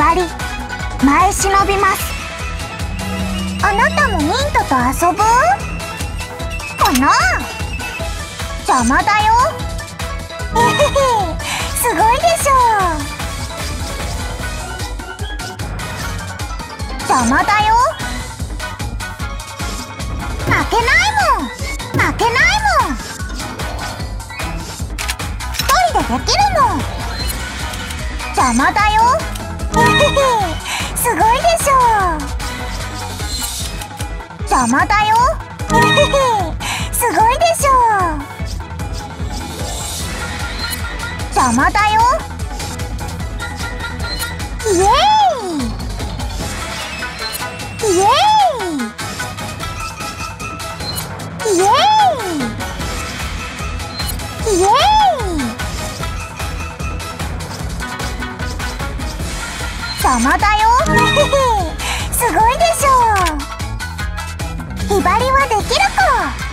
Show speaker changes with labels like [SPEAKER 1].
[SPEAKER 1] ばり前忍びます。あなたもミントと遊ぶかな？邪魔だよ。すごいでしょ。邪魔だよ。負けないもん、負けないもん。一人でできるもん。邪魔だよ。すごいでしょ。邪魔だよ。すごいでしょ。邪魔だよ。イエーイイエーイイエーイイエーイ。邪魔だよ。すごいでしょ。ひばりはできる子。